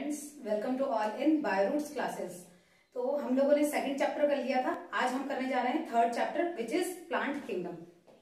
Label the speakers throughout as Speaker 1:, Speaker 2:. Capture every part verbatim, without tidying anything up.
Speaker 1: Friends, welcome to all in Bioroots classes. तो हम लोगों ने सेकंड चैप्टर कर लिया था। आज हम करने जा रहे हैं third chapter which is plant kingdom.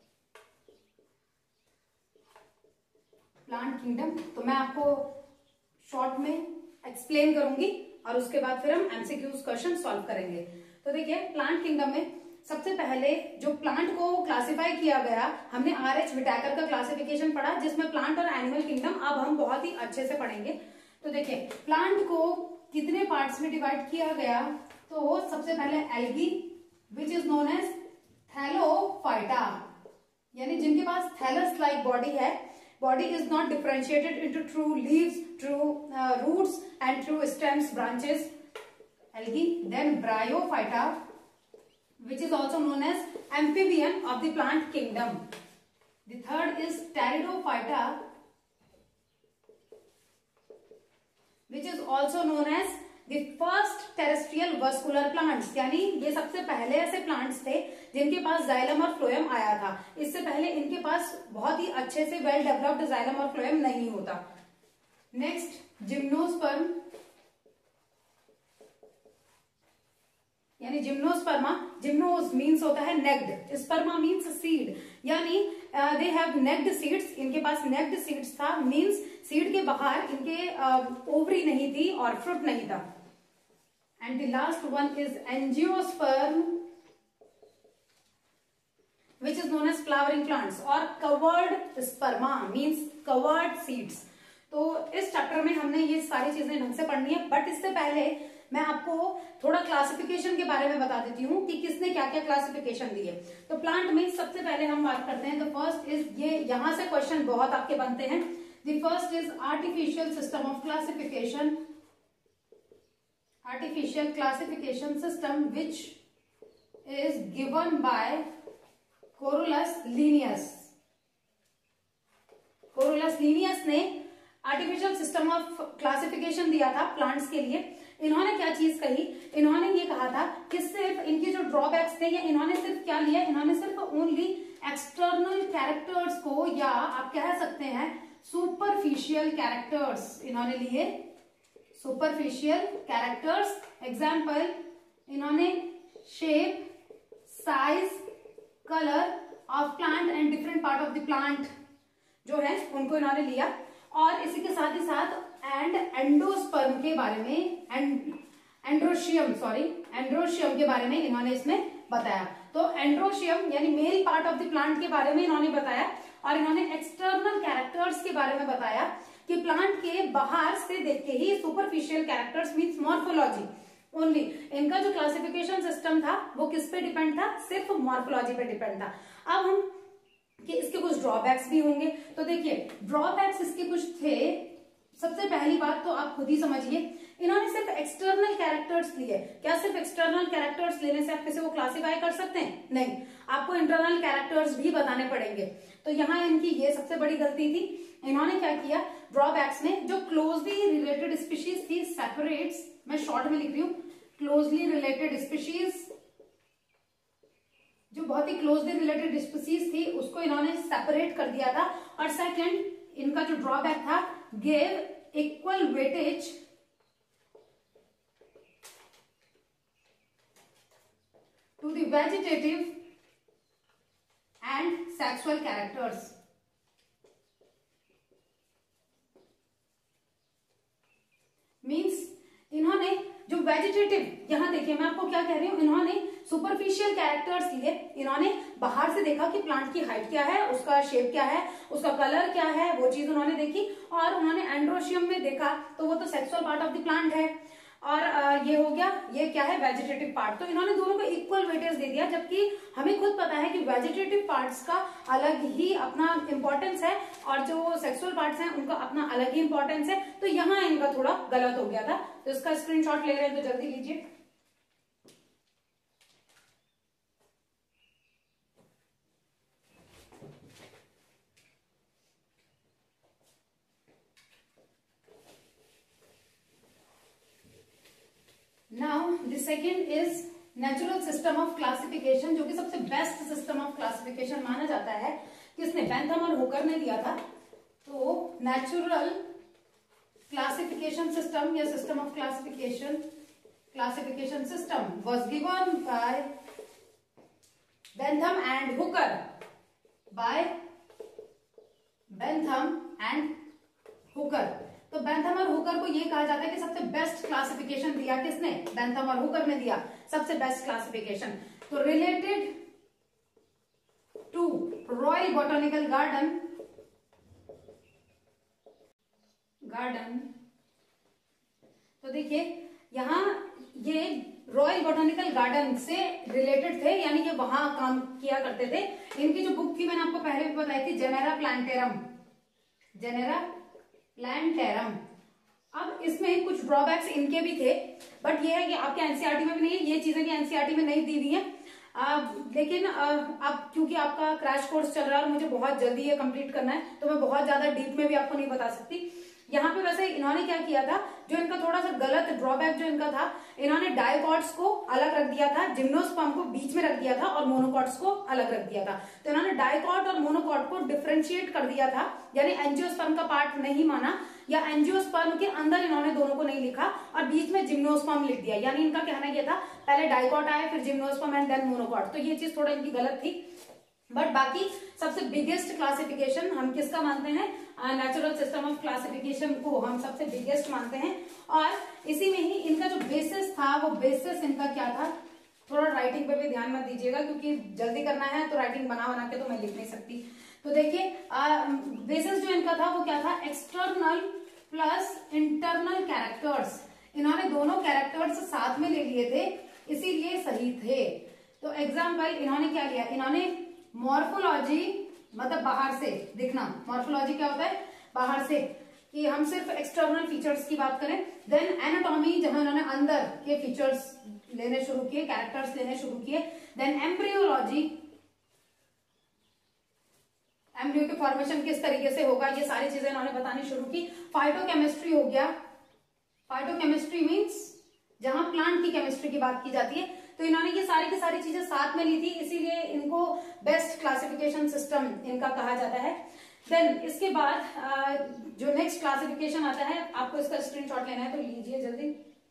Speaker 1: Plant kingdom तो मैं आपको शॉर्ट में एक्सप्लेन करूंगी और उसके बाद फिर हम एमसीक्यूज क्वेश्चन सॉल्व करेंगे। तो देखिए, प्लांट किंगडम में सबसे पहले जो प्लांट को क्लासिफाई किया गया, हमने आर एच विटाकर का क्लासिफिकेशन पढ़ा, जिसमें प्लांट और एनिमल किंगडम अब हम बहुत ही अच्छे से पढ़ेंगे। तो देखिए, प्लांट को कितने पार्ट्स में डिवाइड किया गया। तो सबसे पहले algae which is known as Thallophyta, यानी जिनके पास थैलस लाइक बॉडी है। Body is not differentiated into true leaves, true roots and true stems, branches, algae. Then Bryophyta which is also known as amphibian of the plant kingdom. The third is pteridophyta, which is also known as the first terrestrial vascular plants, यानी ये सबसे पहले ऐसे plants थे जिनके पास xylem और phloem आया था। इससे पहले इनके पास बहुत ही अच्छे से वेल डेवलप्ड जाइलम और फ्लोएम नहीं होता। नेक्स्ट जिम्नोस्पर्म, यानी जिम्नोस्पर्मा। जिम्नोस मीन्स होता है नेक्ड, स्पर्मा मीन्स सीड, यानी दे हैव नेक्ड सीड्स। इनके पास नेक्ड सीड्स था, मीन्स सीड के बाहर इनके ओवरी uh, नहीं थी और फ्रूट नहीं था। And the last one is angiosperm which is known as flowering plants, और covered sperma means covered seeds. तो इस चैप्टर में हमने ये सारी चीजें ढंग से पढ़नी है, बट इससे पहले मैं आपको थोड़ा क्लासिफिकेशन के बारे में बता देती हूँ कि किसने क्या क्या क्लासिफिकेशन दिए। तो प्लांट में सबसे पहले हम बात करते हैं। तो फर्स्ट इज, ये यहां से क्वेश्चन बहुत आपके बनते हैं। The first is artificial system of classification, artificial classification system which is given by Carolus Linnaeus. Carolus Linnaeus ने आर्टिफिशियल सिस्टम ऑफ क्लासिफिकेशन दिया था प्लांट्स के लिए। इन्होंने क्या चीज कही, इन्होंने ये कहा था कि सिर्फ इनके जो ड्रॉबैक्स थे, या इन्होंने सिर्फ क्या लिया, इन्होंने सिर्फ ओनली एक्सटर्नल कैरेक्टर्स को, या आप कह सकते हैं सुपरफिशियल कैरेक्टर्स इन्होंने लिए। सुपरफिशियल कैरेक्टर्स, एग्जाम्पल इन्होंने shape, size, colour of plant and different part of the plant जो है उनको इन्होंने लिया। और इसी के साथ ही साथ एंड एंडोस्पर्म के बारे में, एंड एंड्रोशियम सॉरी एंड्रोशियम के बारे में इन्होंने इसमें बताया। तो एंड्रोशियम यानी male part of the plant के बारे में इन्होंने बताया, और इन्होंने एक्सटर्नल कैरेक्टर्स के बारे में बताया कि प्लांट के बाहर से देख के ही superficial characters means morphology only. इनका जो क्लासिफिकेशन सिस्टम था वो किस पे डिपेंड था, सिर्फ मॉर्फोलॉजी पे डिपेंड था। अब हम कि इसके कुछ ड्रॉबैक्स भी होंगे। तो देखिए, ड्रॉबैक्स इसके कुछ थे। सबसे पहली बात तो आप खुद ही समझिए, इन्होंने सिर्फ एक्सटर्नल कैरेक्टर्स लिए। क्या सिर्फ एक्सटर्नल कैरेक्टर्स लेने से आप किसी को क्लासिफाई कर सकते हैं? नहीं, आपको इंटरनल कैरेक्टर्स भी बताने पड़ेंगे। तो यहाँ इनकी ये सबसे बड़ी गलती थी। इन्होंने क्या किया, ड्रॉबैक्स में जो क्लोजली रिलेटेड स्पीशीज थी, सेपरेट्स, मैं शॉर्ट में लिख रही हूं, क्लोजली रिलेटेड स्पीशीज, जो बहुत ही क्लोजली रिलेटेड स्पीशीज थी उसको इन्होंने सेपरेट कर दिया था। और सेकंड, इनका जो ड्रॉबैक था, gave equal weightage to the vegetative and sexual characters. Means इन्होंने जो वेजिटेटिव, यहां देखिए मैं आपको क्या कह रही हूं, इन्होंने सुपरफिशियल कैरेक्टर्स लिए। इन्होंने बाहर से देखा कि प्लांट की हाइट क्या है, उसका शेप क्या है, उसका कलर क्या है, वो चीज उन्होंने देखी। और उन्होंने एंड्रोशियम में देखा तो वो तो sexual part of the plant है, और आ, ये हो गया, ये क्या है, वेजिटेटिव पार्ट। तो इन्होंने दोनों को इक्वल वेटेज दे दिया, जबकि हमें खुद पता है कि वेजिटेटिव पार्ट्स का अलग ही अपना इंपॉर्टेंस है और जो सेक्सुअल पार्ट्स हैं उनका अपना अलग ही इंपॉर्टेंस है। तो यहाँ इनका थोड़ा गलत हो गया था। तो इसका स्क्रीनशॉट ले रहे हैं तो जल्दी लीजिए। Now the second is natural system of classification, जो कि सबसे बेस्ट सिस्टम ऑफ क्लासिफिकेशन माना जाता है। किसने, बेंथम और हुकर ने दिया था। तो नेचुरल क्लासिफिकेशन सिस्टम या system of classification classification system was given by Bentham and Hooker by Bentham and Hooker. तो बेंथम और हुकर को ये कहा जाता है कि सबसे बेस्ट क्लासिफिकेशन दिया किसने? बेंथम और हुकर ने दिया सबसे बेस्ट क्लासिफिकेशन। तो related to Royal Botanical Garden garden तो देखिए यहां ये रॉयल बॉटनिकल गार्डन से रिलेटेड थे, यानी कि वहां काम किया करते थे। इनकी जो बुक थी मैंने आपको पहले भी बताई थी, जेनेरा प्लांटेरम जेनेरा प्लांटेरम। अब इसमें कुछ ड्रॉबैक्स इनके भी थे, बट ये है कि आपके एनसीईआरटी में भी नहीं है, ये चीजें भी एनसीईआरटी में नहीं दी हुई है। आ, लेकिन आ, अब क्योंकि आपका क्रैश कोर्स चल रहा है और मुझे बहुत जल्दी ये कंप्लीट करना है, तो मैं बहुत ज्यादा डीप में भी आपको नहीं बता सकती। यहाँ पे वैसे इन्होंने क्या किया था, जो इनका थोड़ा सा गलत ड्रॉबैक जो इनका था, इन्होंने डाइकॉट्स को अलग रख दिया था, जिम्नोस्पर्म को बीच में रख दिया था और मोनोकॉट्स को अलग रख दिया था। तो इन्होंने डाइकॉट और मोनोकॉट को डिफरेंशिएट कर दिया था, यानी एंजियोस्पर्म का पार्ट नहीं माना, या एंजियोस्पर्म के अंदर इन्होंने दोनों को नहीं लिखा और बीच में जिम्नोस्पर्म लिख दिया। यानी इनका कहना यह था पहले डाइकॉट आए फिर जिम्नोस्पर्म एंड देन मोनोकॉट। तो ये चीज थोड़ा इनकी गलत थी, बट बाकी सबसे बिगेस्ट क्लासिफिकेशन हम किसका मानते हैं? नेचुरल सिस्टम ऑफ क्लासिफिकेशन को हम सबसे बिगेस्ट मानते हैं। और इसी में ही इनका जो बेसिस था, वो बेसिस इनका क्या था? थोड़ा राइटिंग पे भी ध्यान मत दीजिएगा क्योंकि जल्दी करना है, तो राइटिंग बना बना के तो मैं लिख नहीं सकती। तो देखिए बेसिस जो इनका था वो क्या था? External plus internal characters. इन्होंने दोनों कैरेक्टर्स साथ में ले लिए थे, इसीलिए सही थे। तो एग्जाम्पल इन्होंने क्या लिया? इन्होंने मॉर्फोलॉजी मतलब बाहर से दिखना, मॉर्फोलॉजी क्या होता है? बाहर से, कि हम सिर्फ एक्सटर्नल फीचर्स की बात करें। देन एनाटॉमी, जहां उन्होंने अंदर के फीचर्स लेने शुरू किए, कैरेक्टर्स लेने शुरू किए। देन एम्ब्रियोलॉजी, एम्ब्रियो के फॉर्मेशन किस तरीके से होगा, ये सारी चीजें इन्होंने बतानी शुरू की। फाइटोकेमिस्ट्री हो गया, फाइटोकेमिस्ट्री मीन्स जहां प्लांट की केमिस्ट्री की बात की जाती है। तो इन्होंने ये सारी की सारी चीजें साथ में ली थी, इसीलिए इनको बेस्ट क्लासिफिकेशन सिस्टम इनका कहा जाता है। देन इसके बाद जो नेक्स्ट क्लासिफिकेशन आता है, आपको इसका स्क्रीनशॉट लेना है तो लीजिए जल्दी।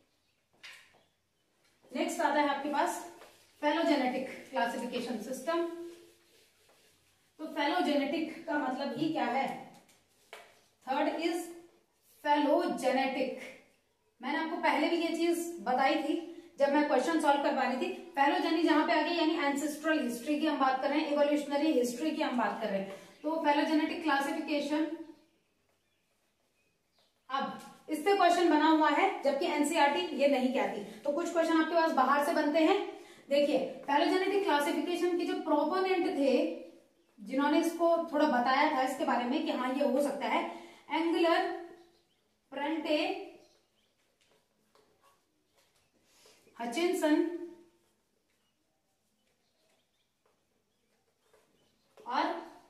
Speaker 1: नेक्स्ट आता है आपके पास फेलोजेनेटिक क्लासिफिकेशन सिस्टम। तो फेलोजेनेटिक का मतलब ही क्या है? Third is phylogenetic. मैंने आपको पहले भी ये चीज बताई थी जब मैं क्वेश्चन सॉल्व करवा रही थी। फेलोजेनी जहां पे आ गई, यानी एंसेस्ट्रल हिस्ट्री की हम बात कर रहे हैं, इवोल्यूशनरी हिस्ट्री की हम बात कर रहे हैं। तो फेलोजेनेटिक क्लासिफिकेशन, अब इस पे क्वेश्चन बना हुआ है, जबकि एनसीईआरटी ये नहीं कहती। तो कुछ क्वेश्चन आपके पास बाहर से बनते हैं। देखिए फेलोजेनेटिक क्लासिफिकेशन के जो प्रोपोनेंट थे, जिन्होंने इसको थोड़ा बताया था इसके बारे में कि हाँ ये हो सकता है, एंगुलर, प्रेंटे, हचिनसन और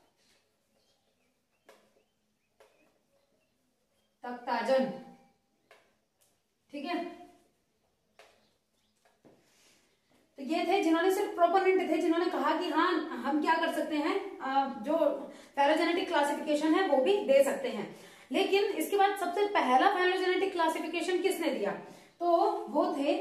Speaker 1: तख्ताजन। ठीक है, तो ये थे जिन्होंने सिर्फ प्रोपोनेंट थे, जिन्होंने कहा कि हाँ हम क्या कर सकते हैं, जो फेलोजेनेटिक क्लासिफिकेशन है वो भी दे सकते हैं। लेकिन इसके बाद सबसे पहला फेलोजेनेटिक क्लासिफिकेशन किसने दिया? तो वो थे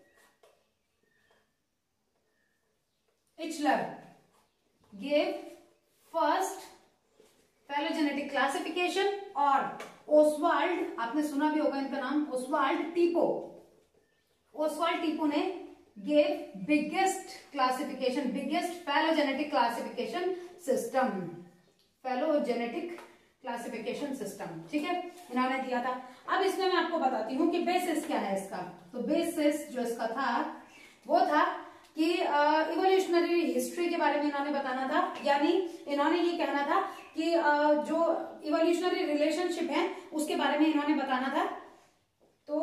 Speaker 1: Ichler gave first phylogenetic classification, और ओसवाल्ड, आपने सुना भी होगा इनका नाम, ओसवाल्ड टीपो। ओसवाल्ड टीपो ने gave biggest classification, biggest phylogenetic classification system, phylogenetic classification system। ठीक है, इन्होंने दिया था। अब इसमें मैं आपको बताती हूँ कि बेसिस क्या है इसका। तो बेसिस जो इसका था वो था कि इवोल्यूशनरी uh, हिस्ट्री के बारे में इन्होंने बताना था, यानी इन्होंने ये कहना था कि uh, जो इवोल्यूशनरी रिलेशनशिप है उसके बारे में इन्होंने बताना था। तो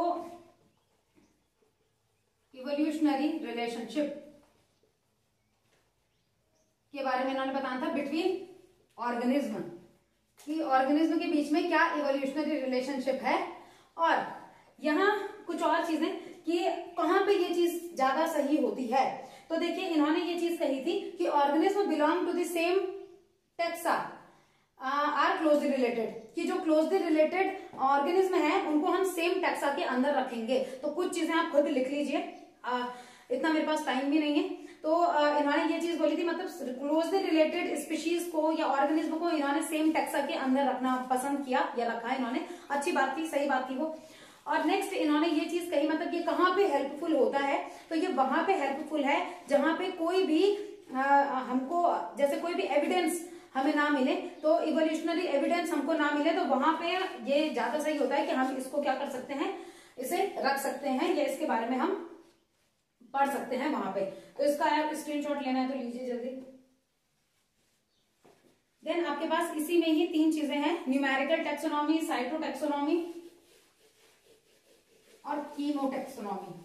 Speaker 1: इवोल्यूशनरी रिलेशनशिप के बारे में इन्होंने बताना था बिटवीन ऑर्गेनिज्म, कि ऑर्गेनिज्म के बीच में क्या इवोल्यूशनरी रिलेशनशिप है। और यहाँ कुछ और चीजें कि कहां पे ये चीज ज्यादा सही होती है। तो देखिए इन्होंने ये चीज कही थी कि organism belong to the same taxa, are closely related, कि जो क्लोजली रिलेटेड ऑर्गेनिज्म है उनको हम सेम टैक्सा के अंदर रखेंगे। तो कुछ चीजें आप खुद लिख लीजिए, इतना मेरे पास टाइम भी नहीं है। तो आ, इन्होंने ये चीज बोली थी, मतलब क्लोजली रिलेटेड स्पीशीज को या ऑर्गेनिज्म को इन्होंने सेम टैक्सा के अंदर रखना पसंद किया या रखा है इन्होंने। अच्छी बात थी, सही बात थी वो। और नेक्स्ट इन्होंने ये चीज कही, मतलब ये कहाँ पे हेल्पफुल होता है, तो ये वहां पे हेल्पफुल है जहां पे कोई भी आ, हमको जैसे कोई भी एविडेंस हमें ना मिले, तो इवोल्यूशनरी एविडेंस हमको ना मिले, तो वहां पे ये ज्यादा सही होता है कि हम इसको क्या कर सकते हैं, इसे रख सकते हैं या इसके बारे में हम पढ़ सकते हैं वहां पे। तो इसका आप स्क्रीनशॉट लेना है तो लीजिए जल्दी। देन आपके पास इसी में ही तीन चीजें हैं, न्यूमेरिकल टेक्सोनॉमी, साइटोटेक्सोनॉमी और कीमोटेक्सोनॉमी।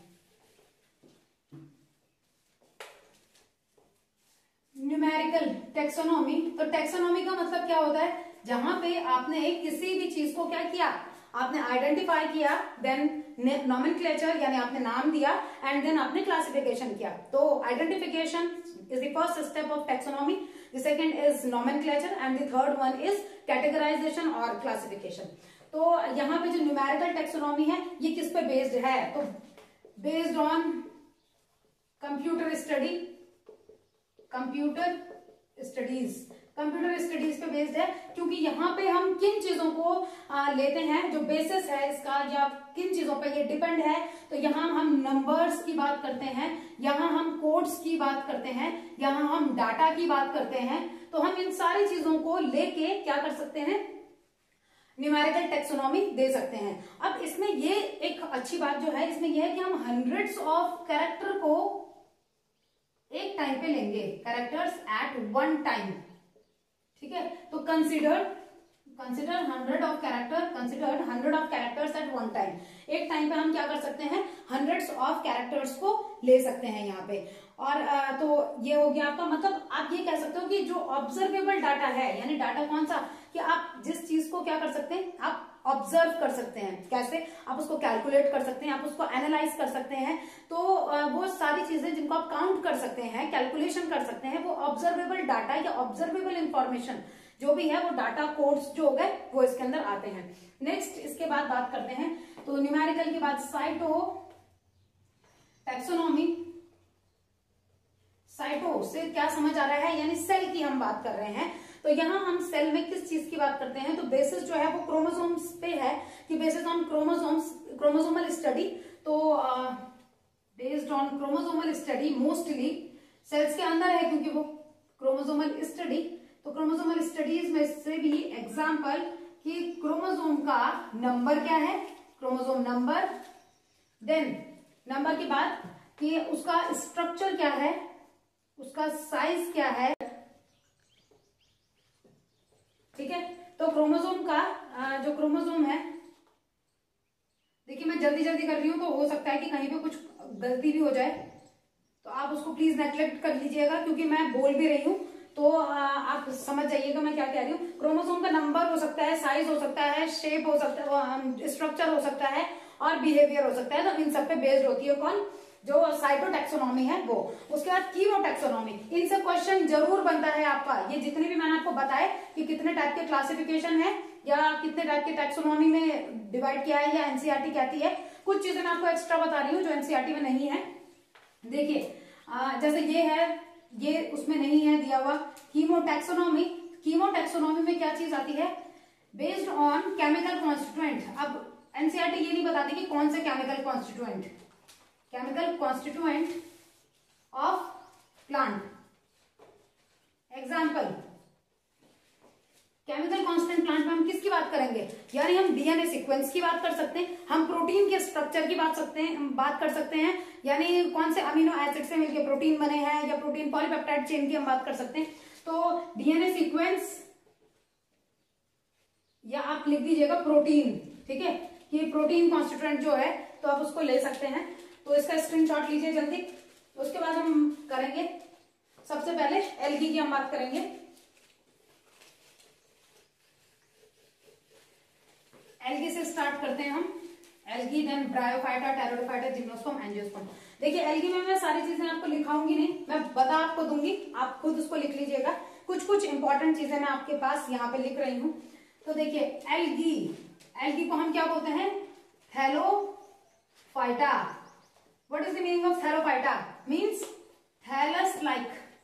Speaker 1: न्यूमेरिकल टेक्सोनॉमी, तो टेक्सोनॉमी का मतलब क्या होता है, जहां पे आपने एक किसी भी चीज को क्या किया, आपने आइडेंटिफाई किया, देन नॉमेनक्लेचर यानी आपने नाम दिया, एंड देन आपने क्लासिफिकेशन किया। तो identification is the first step of taxonomy, the second is nomenclature and the third one is categorisation और क्लासिफिकेशन। तो यहाँ पे जो न्यूमेरिकल टेक्सोनॉमी है ये किस पे बेस्ड है, तो based on computer study, computer studies, computer studies पे बेस्ड है, क्योंकि यहाँ पे हम किन चीजों को आ, लेते हैं, जो बेसिस है इसका या किन चीजों पे ये डिपेंड है। तो यहाँ हम नंबर्स की बात करते हैं, यहाँ हम कोड्स की बात करते हैं, यहाँ हम डाटा की बात करते हैं। तो हम इन सारी चीजों को लेके क्या कर सकते हैं, न्यूमेरिकल टेक्सोनॉमी दे सकते हैं। अब इसमें ये एक अच्छी बात जो है इसमें यह है कि हम हंड्रेड्स ऑफ कैरेक्टर को एक टाइम पे लेंगे, कैरेक्टर्स एट वन टाइम, ठीक है। तो consider consider hundred of character consider hundred of characters at one time, एक टाइम पे हम क्या कर सकते हैं, हंड्रेड्स ऑफ कैरेक्टर्स को ले सकते हैं यहाँ पे। और आ, तो ये हो गया आपका, मतलब आप ये कह सकते हो कि जो ऑब्जर्वेबल डाटा है, यानी डाटा कौन सा, कि आप जिस चीज को क्या कर सकते हैं, आप ऑब्जर्व कर सकते हैं, कैसे, आप उसको कैलकुलेट कर सकते हैं, आप उसको एनालाइज कर सकते हैं। तो वो सारी चीजें जिनको आप काउंट कर सकते हैं, कैलकुलेशन कर सकते हैं, वो ऑब्जर्वेबल डाटा या ऑब्जर्वेबल इंफॉर्मेशन जो भी है, वो डाटा कोड्स जो हो गए वो इसके अंदर आते हैं। नेक्स्ट इसके बाद बात करते हैं, तो न्यूमेरिकल के बाद साइटो टैक्सोनॉमी। साइटो से क्या समझ आ रहा है, यानी सेल की हम बात कर रहे हैं। तो यहाँ हम सेल में किस चीज की बात करते हैं, तो बेसिस जो है वो क्रोमोसोम्स पे है, कि basis on chromosomes chromosomal study. तो based on chromosomal study mostly cells के अंदर है, क्योंकि वो क्रोमोसोमल स्टडी। तो क्रोमोसोमल स्टडीज में से भी एग्जाम्पल कि क्रोमोसोम का नंबर क्या है, क्रोमोसोम नंबर, देन नंबर के बाद कि उसका स्ट्रक्चर क्या है, उसका साइज क्या है, ठीक है। तो क्रोमोसोम का जो क्रोमोसोम है, देखिए मैं जल्दी जल्दी कर रही हूं तो हो सकता है कि कहीं पे कुछ गलती भी हो जाए, तो आप उसको प्लीज नेग्लेक्ट कर लीजिएगा, क्योंकि मैं बोल भी रही हूं तो आप समझ जाइएगा मैं क्या कह रही हूँ। क्रोमोसोम का नंबर हो सकता है, साइज हो सकता है, शेप हो सकता है, स्ट्रक्चर हो सकता है और बिहेवियर हो सकता है। तो इन सब पे बेस्ड होती है कौन, जो साइटोटैक्सोनॉमी है वो। उसके बाद कीमोटैक्सोनॉमी, इनसे क्वेश्चन जरूर बनता है आपका। ये जितने भी मैंने आपको बताए कि कितने टाइप के क्लासिफिकेशन है या कितने टाइप के टैक्सोनॉमी में डिवाइड किया है या एनसीईआरटी कहती है, कुछ चीजें मैं आपको एक्स्ट्रा बता रही हूँ जो एनसीईआरटी में नहीं है। देखिए जैसे ये है, ये उसमें नहीं है दिया हुआ। कीमोटैक्सोनॉमी, कीमोटैक्सोनॉमी में क्या चीज आती है, बेस्ड ऑन केमिकल कॉन्स्टिट्यूएंट। अब एनसीईआरटी ये नहीं बताती कि कौन से chemical constituent, chemical constituent of plant. Example, chemical constant plant में हम किसकी बात करेंगे, यानी हम डीएनए सीक्वेंस की बात कर सकते हैं, हम प्रोटीन के स्ट्रक्चर की बात सकते हैं बात कर सकते हैं, यानी कौन से अमीनो एसिड से मिलकर प्रोटीन बने हैं, या प्रोटीन पॉलीपेप्टाइड चेन की हम बात कर सकते हैं। तो डीएनए सीक्वेंस, या आप लिख दीजिएगा प्रोटीन, ठीक है, कि प्रोटीन कॉन्स्टिट्यूएंट जो है तो आप उसको ले सकते हैं। तो इसका स्क्रीनशॉट लीजिए जल्दी। उसके बाद हम करेंगे, सबसे पहले एल्गी की हम बात करेंगे। एल्गी से स्टार्ट करते हैं हम, algae, then Bryophyta, Pteridophyta, gymnosperm, angiosperm. देखिए एल्गी में मैं सारी चीजें आपको लिखाऊंगी नहीं, मैं बता आपको दूंगी, आप खुद उसको लिख लीजिएगा। कुछ कुछ इंपॉर्टेंट चीजें मैं आपके पास यहाँ पे लिख रही हूं। तो देखिए एल्गी, एल्गी को हम क्या बोलते हैं? Thallophyta. What is the meaning of Thallophyta? Means thallus like,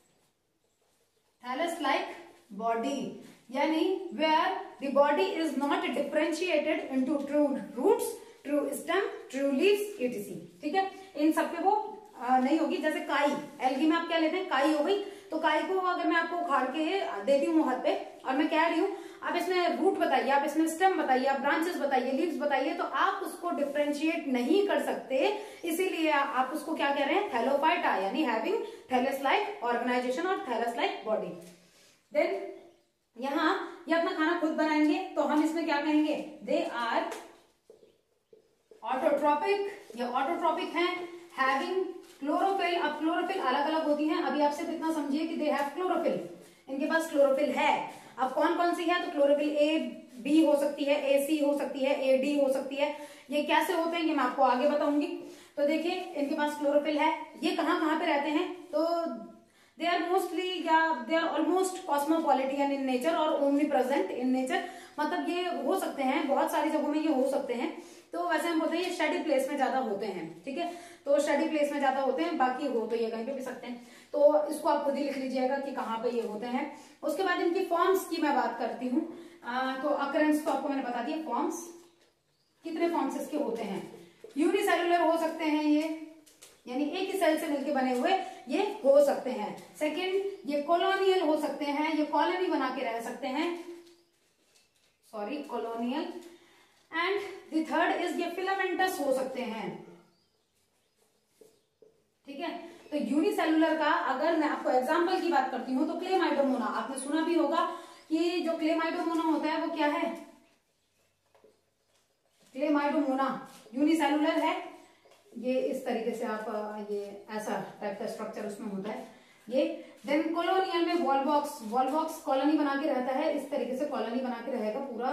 Speaker 1: thallus like body, यानी where the body is not differentiated into true roots, true stem, true leaves, etc. ठीक है, इन सब पे वो आ, नहीं होगी। जैसे काई, एल्गी में आप क्या लेते हैं? काई हो गई, तो काई को अगर मैं आपको उखाड़ के देती हूँ हाथ पे और मैं कह रही हूँ आप इसमें रूट बताइए, आप इसमें स्टेम बताइए, आप ब्रांचेस बताइए, लीव्स बताइए, तो आप उसको डिफरेंशिएट नहीं कर सकते। इसीलिए आप उसको क्या कह रहे हैं? थैलोफाइटा, यानी हैविंग थैलस लाइक ऑर्गेनाइजेशन और थैलस लाइक बॉडी। देन यहाँ ये अपना खाना खुद बनाएंगे, तो हम इसमें क्या कहेंगे? दे आर ऑटोट्रॉपिक, ये ऑटोट्रॉपिक है, हैविंग क्लोरोफिल। अब क्लोरोफिल अलग अलग होती हैं, अभी आप सिर्फ इतना समझिए कि दे हैव क्लोरोफिल, इनके पास क्लोरोफिल है। अब कौन कौन सी है? तो क्लोरोफिल ए बी हो सकती है, ए सी हो सकती है, ए डी हो सकती है। ये कैसे होते हैं ये मैं आपको आगे बताऊंगी। तो देखिए इनके पास क्लोरोफिल है। ये कहाँ कहाँ पे रहते हैं? तो दे आर मोस्टली या they are almost cosmopolitan in nature और ओमनी प्रेजेंट इन नेचर। मतलब ये हो सकते हैं, बहुत सारी जगहों में ये हो सकते हैं। तो वैसे हम बोलते हैं ये शेडी प्लेस में ज्यादा होते हैं। ठीक है, तो शेडी प्लेस में ज्यादा होते हैं, बाकी हो तो ये कहीं पे भी सकते हैं। तो इसको आप खुद ही लिख लीजिएगा कि कहाँ पे ये होते हैं। उसके बाद इनकी फॉर्म्स की मैं बात करती हूँ। तो अकरेंस तो आपको मैंने बता दिया। फॉर्म्स, कितने फॉर्म्स इसके होते हैं? यूनिसेलुलर हो सकते हैं ये, यानी एक ही सेल से मिलकर बने हुए ये हो सकते हैं। सेकेंड, ये कॉलोनियल हो सकते हैं, ये कॉलोनी बना के रह सकते हैं, sorry colonial. And the third is ये फिलामेंटस हो सकते हैं। ठीक है, तो यूनिसेलुलर का अगर मैं आपको एग्जांपल की बात करती हूं तो क्लेमाइडोमोना, आपने सुना भी होगा कि जो क्लेमाइडोमोना होता है वो क्या है? क्लेमाइडोमोना यूनिसेलुलर है। ये इस तरीके से आप ये ऐसा टाइप का स्ट्रक्चर उसमें होता है ये। देन कॉलोनियल में वॉलबॉक्स, वॉलबॉक्स कॉलोनी बना के रहता है, इस तरीके से कॉलोनी बना के रहेगा पूरा,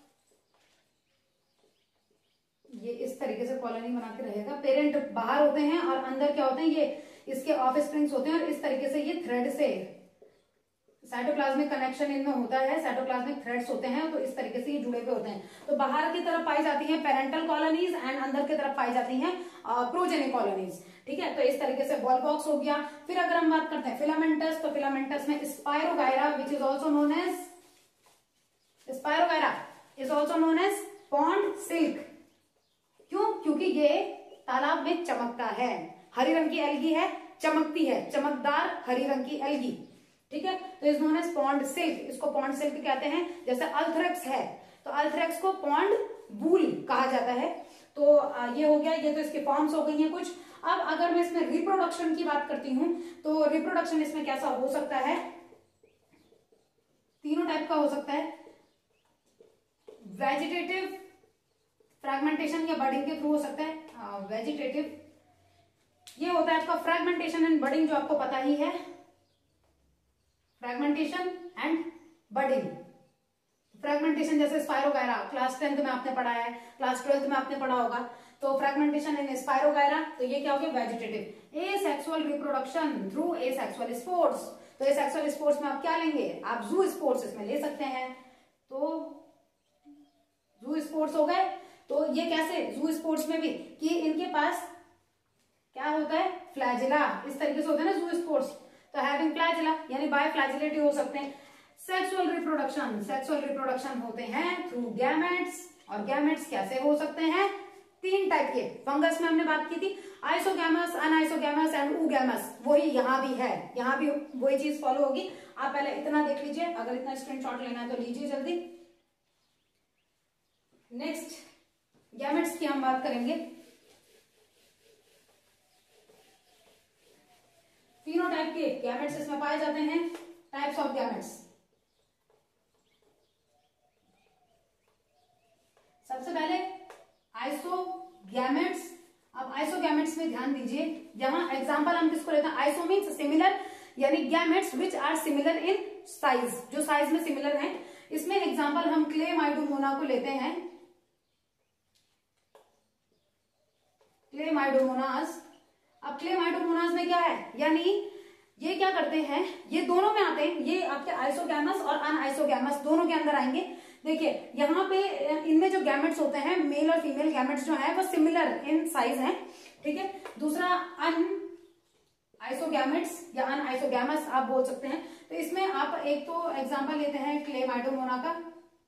Speaker 1: ये इस तरीके से कॉलोनी बना के रहेगा। पेरेंट बाहर होते हैं और अंदर क्या होते हैं? ये इसके ऑफ स्प्रिंग्स होते हैं और इस तरीके से ये थ्रेड से साइटोप्लाज्मिक कनेक्शन इनमें होता है, साइटोप्लाज्मिक थ्रेड्स होते हैं, तो इस तरीके से ये जुड़े हुए होते हैं। तो बाहर की तरफ पाई जाती हैं पेरेंटल कॉलोनीज एंड अंदर की तरफ पाई जाती हैं प्रोजेनिक कॉलोनीज। ठीक है, तो इस तरीके से वॉलबॉक्स हो गया। फिर अगर हम बात करते हैं फिलामेंटस, तो फिलामेंटस में Spirogyra which is also known as Spirogyra is also known as pond silk. क्यों? क्योंकि ये तालाब में चमकता है, हरी रंग की एल्गी है, चमकती है, चमकदार हरी रंग की एल्गी। ठीक है, तो is known as pond silk, इसको पॉन्ड सिल्क कहते हैं। जैसे अल्थ्रेक्स है तो अल्थ्रेक्स को पॉन्ड वूल कहा जाता है। तो ये हो गया, ये तो इसके फॉर्म्स हो गई हैं कुछ। अब अगर मैं इसमें रिप्रोडक्शन की बात करती हूं तो रिप्रोडक्शन इसमें कैसा हो सकता है? तीनों टाइप का हो सकता है। वेजिटेटिव, फ्रैगमेंटेशन या बडिंग के थ्रू हो सकता है। वेजिटेटिव ये होता है आपका फ्रैगमेंटेशन एंड बडिंग, जो आपको पता ही है, फ्रैगमेंटेशन एंड बडिंग। फ्रैगमेंटेशन जैसे स्पायरोगायरा क्लास टेंथ में आपने पढ़ा है, क्लास ट्वेल्थ में आपने पढ़ा होगा। तो फ्रैगमेंटेशन इन स्पायरोगायरा, तो ये क्या हो गया? Vegetative. Asexual reproduction through asexual spores, तो एसेक्सुअल स्पोर्स में आप क्या लेंगे? आप जू स्पोर्स इसमें ले सकते हैं। तो जू स्पोर्स हो गए। तो ये कैसे? जू स्पोर्ट्स में भी कि इनके पास क्या होता है? फ्लैजिला, इस तरीके से होता है ना जू स्पोर्ट्स। तो हैविंग फ्लैजिला यानी बाय फ्लैजिलेटी हो सकते हैं। सेक्सुअल रिप्रोडक्शन, सेक्सुअल रिप्रोडक्शन होते हैं थ्रू गैमेट्स, और गैमेट्स कैसे हो सकते हैं? तीन टाइप के। फंगस में हमने बात की थी, आइसोगैमस, अनआइसोगैमस एंड ऊगैमस, वही यहाँ भी है, यहाँ भी वही चीज फॉलो होगी। आप पहले इतना देख लीजिए, अगर इतना स्क्रीनशॉट लेना है तो लीजिए जल्दी। नेक्स्ट गैमेट्स की हम बात करेंगे। तीनों टाइप के गैमेट्स इसमें पाए जाते हैं। टाइप्स ऑफ गैमेट्स, सबसे पहले आइसोगैमेट्स। अब आइसोगैमेट्स में ध्यान दीजिए, यहां एग्जांपल हम किसको लेते हैं? आइसो मीन्स सिमिलर, यानी gametes which are similar in size, जो साइज में सिमिलर हैं। इसमें एग्जांपल हम क्लेमाइडोमोना को लेते हैं, क्लेमाइडोमोनास। अब क्लेमाइडोमोनास में क्या है? यानी ये क्या करते हैं, ये दोनों में आते हैं, ये आपके आइसोगैमस और अनआइसोगैमस दोनों के अंदर आएंगे। देखिए यहाँ पे इनमें जो गैमेट्स होते हैं, मेल और फीमेल गैमेट्स जो है वो सिमिलर इन साइज हैं, ठीक है। दूसरा अन आइसोगैमेट्स या अनआइसोगैमस आप बोल सकते हैं। तो इसमें आप एक तो एग्जांपल लेते हैं क्लेमाइडोमोना का,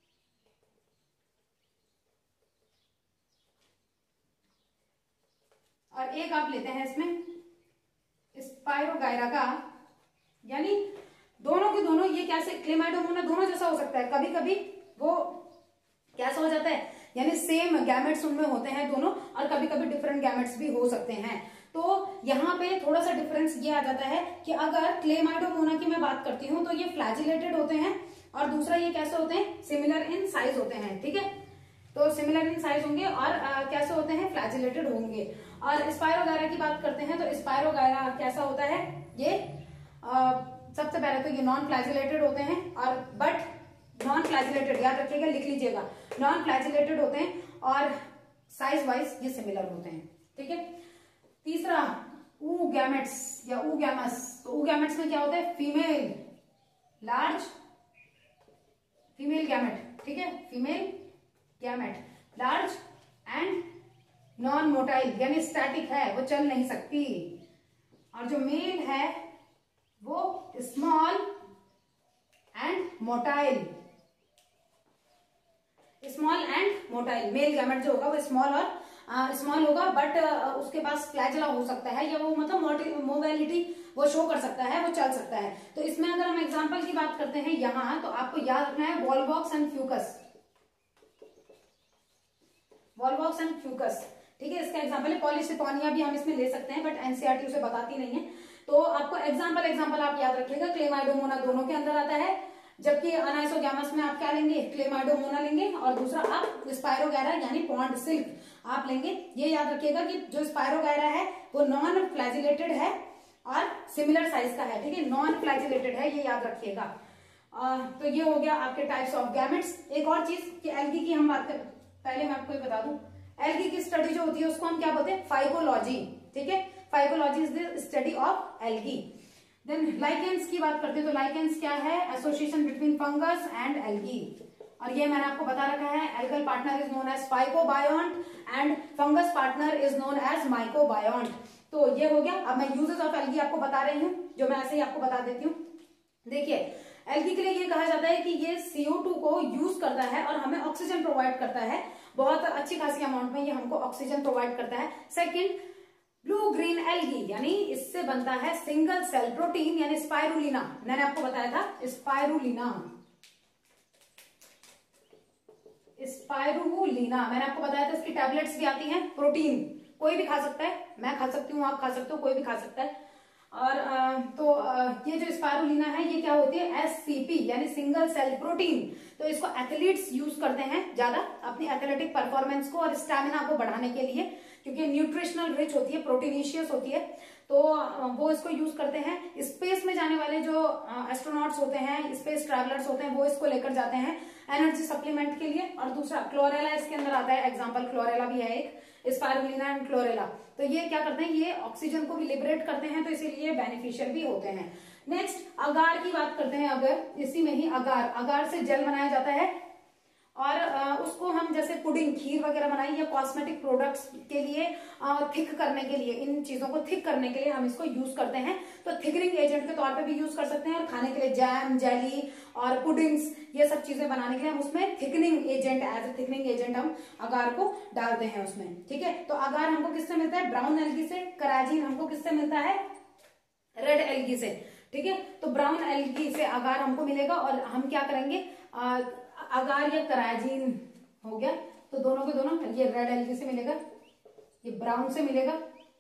Speaker 1: और एक आप लेते हैं इसमें स्पाइरोगायरा का, यानी दोनों के दोनों ये कैसे क्लेमाइडोमोना दोनों जैसा हो सकता है, कभी कभी वो कैसा हो जाता है, यानी सेम गैमेट्स उनमें होते हैं दोनों, और कभी कभी डिफरेंट गैमेट्स भी हो सकते हैं। तो यहाँ पे थोड़ा सा डिफरेंस ये आ जाता है कि अगर क्लेमाइडोमोना की मैं बात करती हूँ तो ये फ्लैजिलेटेड होते हैं, और दूसरा ये कैसे होते हैं, सिमिलर इन साइज होते हैं, ठीक है। तो सिमिलर इन साइज होंगे और आ, कैसे होते हैं, फ्लैजिलेटेड होंगे। और स्पाइरोगायरा की बात करते हैं तो स्पाइरोगायरा कैसा होता है, ये आ, सबसे पहले तो ये नॉन फ्लैजिलेटेड होते हैं, और बट नॉन फ्लैजिलेटेड याद रखिएगा, लिख लीजिएगा, नॉन फ्लैजिलेटेड होते हैं और साइज वाइज ये सिमिलर होते हैं, ठीक है। तीसरा ऊ गैमेट्स या ऊ गैमस, तो ऊ गैमेट्स में क्या होता है, फीमेल लार्ज फीमेल गैमेट, ठीक है, female gamete large and non motile, यानी स्टैटिक है, वो चल नहीं सकती। और जो मेल है वो small and motile, small and motile, male gamete जो होगा वो स्मॉल और स्मॉल uh, होगा, बट uh, उसके पास फ्लैजिला हो सकता है, या वो मतलब मोबिलिटी वो शो कर सकता है, वो चल सकता है। तो इसमें अगर हम एग्जांपल की बात करते हैं यहाँ, तो आपको याद रखना है Volvox and Fucus, Volvox and Fucus, ठीक है। इसका एग्जांपल है पॉलीसिटोनिया, भी हम इसमें ले सकते हैं, बट एनसीईआरटी उसे बताती नहीं है। तो आपको एग्जांपल एग्जांपल आप याद रखिएगा, क्लेमाइडोमोना दोनों के अंदर आता है, जबकि अनाइसोगैमस में आप क्या लेंगे, क्लेमाइडोमोना लेंगे, और दूसरा आप स्पाइरोगायरा यानी पॉन्ड सिल्क आप लेंगे। ये याद रखिएगा कि जो स्पाइरोगायरा है वो नॉन फ्लैजिलेटेड है और सिमिलर साइज का है, ठीक है, नॉन फ्लैजिलेटेड है, ये याद रखिएगा। तो ये हो गया आपके टाइप्स ऑफ गैमेट्स। एक और चीज कि एल्गी की हम बात कर, पहले मैं आपको ये बता दूं, एल्गी की स्टडी जो होती है उसको हम क्या बोलते हैं, फाइकोलॉजी, ठीक है, phycology is the study of algae. Then lichens की बात करते हैं, तो लाइकेंस क्या है, association between fungus and algae, और ये मैंने आपको बता रखा है, algal partner is known as phycobiont and fungus partner is known as mycobiont. तो ये हो गया। अब मैं यूजेस ऑफ एल्गी आपको बता रही हूँ, जो मैं ऐसे ही आपको बता देती हूँ। देखिए एल्गी के लिए ये कहा जाता है कि ये सी ओ टू को यूज करता है और हमें ऑक्सीजन प्रोवाइड करता है, बहुत अच्छी खासी अमाउंट में ये हमको ऑक्सीजन प्रोवाइड करता है। सेकंड, ब्लू ग्रीन एल्गी, यानी इससे बनता है सिंगल सेल प्रोटीन, यानी स्पाइरुलिना, मैंने आपको बताया था स्पाइरुलिना, स्पाइरुलिना मैंने आपको बताया था, इसकी टैबलेट्स भी आती हैं, प्रोटीन कोई भी खा सकता है, मैं खा सकती हूँ, आप खा सकते हो, कोई भी खा सकता है। और आ, तो आ, ये जो स्पाइरुलिना है ये क्या होती है, एस सी पी यानी सिंगल सेल प्रोटीन। तो इसको एथलीट्स यूज करते हैं ज्यादा अपनी एथलेटिक परफॉर्मेंस को और स्टैमिना को बढ़ाने के लिए, क्योंकि न्यूट्रिशनल रिच होती है, प्रोटीनिशियस होती है, तो वो इसको यूज करते हैं। स्पेस में जाने वाले जो एस्ट्रोनॉट्स होते हैं, स्पेस ट्रैवलर्स होते हैं, वो इसको लेकर जाते हैं एनर्जी सप्लीमेंट के लिए। और दूसरा क्लोरेला इसके अंदर आता है, एग्जाम्पल क्लोरेला भी है एक, स्पाइरुलिना एंड क्लोरेला। तो ये क्या करते हैं, ये ऑक्सीजन को भी लिबरेट करते हैं, तो इसीलिए बेनिफिशियल भी होते हैं। नेक्स्ट अगार की बात करते हैं, अगर इसी में ही अगार, अगार से जेल बनाया जाता है और आ, उसको हम जैसे पुडिंग, खीर वगैरह बनाई या कॉस्मेटिक प्रोडक्ट्स के लिए आ, थिक करने के लिए, इन चीजों को थिक करने के लिए हम इसको यूज करते हैं। तो थिकनिंग एजेंट के तौर पे भी यूज कर सकते हैं, और खाने के लिए जैम, जेली और पुडिंग्स, ये सब चीजें बनाने के लिए हम उसमें thickening agent, as a thickening agent हम अगार को डालते हैं उसमें, ठीक है। तो अगार हमको किससे मिलता है, ब्राउन एल्गी से। कराजीन हमको किससे मिलता है, रेड एल्गी से, ठीक है। तो ब्राउन एल्गी से अगार हमको मिलेगा, और हम क्या करेंगे, आ, अगार या कराजीन हो गया, तो दोनों के दोनों, ये रेड एल्गी से मिलेगा, ये ब्राउन से मिलेगा,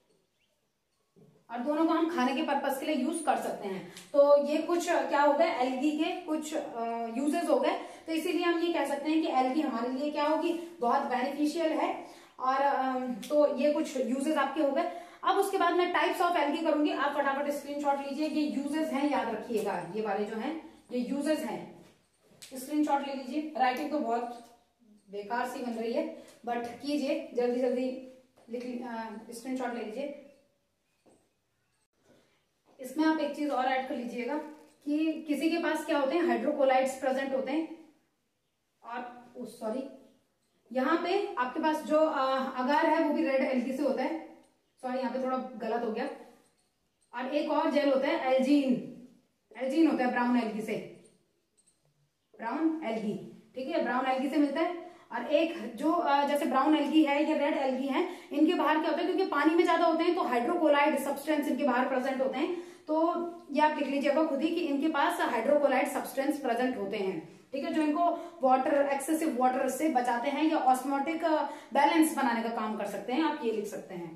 Speaker 1: और दोनों को हम खाने के पर्पस के लिए यूज कर सकते हैं। तो ये कुछ क्या हो गए, एल्गी के कुछ यूजेस हो गए। तो इसीलिए हम ये कह सकते हैं कि एल्गी हमारे लिए क्या होगी, बहुत बेनिफिशियल है। और आ, तो ये कुछ यूजेस आपके हो गए। अब उसके बाद मैं टाइप्स ऑफ एल्गी करूंगी, आप फटाफट स्क्रीनशॉट लीजिए। ये यूजेस हैं, याद रखिएगा, ये वाले जो हैं ये यूजेस हैं, स्क्रीनशॉट ले लीजिए। राइटिंग तो बहुत बेकार सी बन रही है, बट कीजिए जल्दी जल्दी, लिख स्क्रीनशॉट ले लीजिए। इसमें आप एक चीज और ऐड कर लीजिएगा कि किसी के पास क्या होते हैं, हाइड्रोकोलाइड्स प्रेजेंट होते हैं, और सॉरी यहाँ पे आपके पास जो अगार है वो भी रेड एल्गी से होता है, सॉरी यहाँ पे थोड़ा गलत हो गया, और एक और जेल होता है एल्जीन, एल्जीन होता है ब्राउन एल्गी से, ब्राउन एल्गी, ठीक है, ब्राउन एल्गी से मिलता है। और एक जो जैसे ब्राउन एल्गी है या रेड एल्गी है, इनके बाहर क्या होता है, क्योंकि पानी में ज्यादा होते हैं तो हाइड्रोकोलाइड सब्सटेंस इनके बाहर प्रेजेंट होते हैं, तो ये आप लिख लीजिएगा खुद ही कि इनके पास हाइड्रोकोलाइड सब्सटेंस प्रेजेंट होते हैं, ठीक है, जो इनको वाटर, एक्सेसिव वाटर से बचाते हैं या ऑस्मोटिक बैलेंस बनाने का काम कर सकते हैं, आप ये लिख सकते हैं।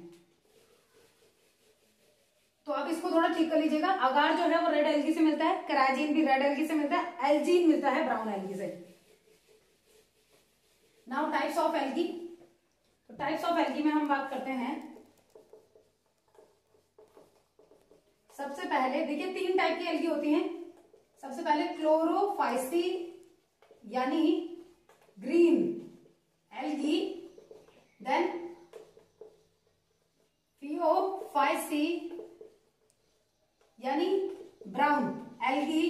Speaker 1: तो आप इसको थोड़ा ठीक कर लीजिएगा। अगार जो है वो रेड एल्गी से मिलता है, कैराजीन भी रेड एल्गी से मिलता है, एल्जीन मिलता है ब्राउन एल्गी से। नाउ टाइप्स ऑफ एल्गी, तो टाइप्स ऑफ एल्गी में हम बात करते हैं। सबसे पहले देखिए तीन टाइप की एल्गी होती हैं। सबसे पहले क्लोरोफाइसी यानी ग्रीन एल्गी, देन फियोफाइसी यानी brown algae,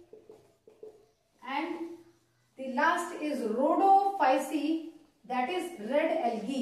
Speaker 1: and the last is Rhodophyceae that is red algae,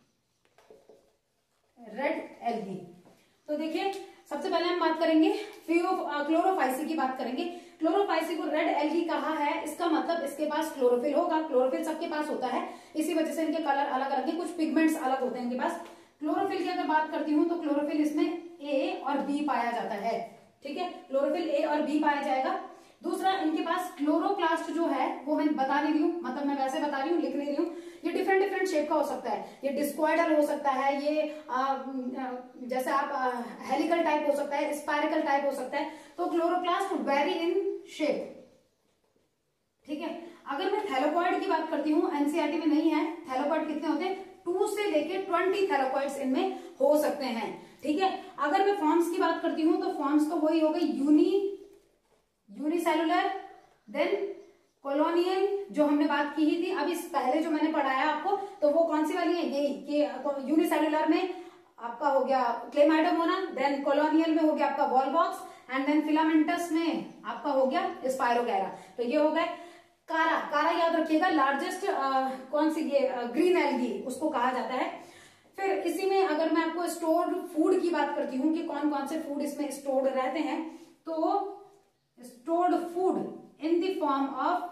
Speaker 1: red algae. तो देखिए सबसे पहले हम बात करेंगे फियो क्लोरोफाइसी की बात करेंगे। क्लोरोफाइसी को रेड एल्गी कहा है, इसका मतलब इसके पास क्लोरोफिल होगा, क्लोरोफिल सबके पास होता है, इसी वजह से इनके कलर अलग अलग है, कुछ पिगमेंट्स अलग होते हैं इनके पास। क्लोरोफिल की अगर बात करती हूं तो क्लोरोफिल इसमें ए और बी पाया जाता है, ठीक है, क्लोरोफिल ए और बी पाया जाएगा। दूसरा इनके पास क्लोरोप्लास्ट जो है वो मैं बता नहीं रही हूँ, मतलब मैं वैसे बता रही हूँ, लिख नहीं रही हूँ, ये डिफरेंट डिफरेंट शेप का हो सकता है, ये डिस्क्वाइडल हो सकता है, ये आ, जैसे आप हेलिकल टाइप हो सकता है, स्पाइरिकल टाइप हो सकता है, तो क्लोरोप्लास्ट वेरी इन शेप, ठीक है। अगर मैं थैलोकॉइड की बात करती हूँ, एनसीईआरटी में नहीं है, थैलोकॉइड कितने होते हैं, टू से लेके ट्वेंटी थैलोकॉइड्स इनमें हो सकते हैं, ठीक है। अगर मैं फॉर्म्स की बात करती हूँ तो फॉर्म्स तो वही हो गई, यूनी यूनिसेलुलर, देन कॉलोनियल जो हमने बात की ही थी, अब इस पहले जो मैंने पढ़ाया आपको, तो वो कौन सी वाली है, यही कि यूनिसेलुलर में आपका हो गया क्लेमाइडोमोना, देन कॉलोनियल में हो गया आपका वॉलबॉक्स, एंड देन फिलामेंटस में आपका हो गया स्पाइरोगैरा। तो ये हो गए कारा, कारा याद रखिएगा, लार्जेस्ट कौन सी ये ग्रीन एल्गी उसको कहा जाता है। फिर इसी में अगर मैं आपको स्टोर्ड फूड की बात करती हूँ कि कौन कौन से फूड इसमें स्टोर्ड रहते हैं, तो stored food in the form of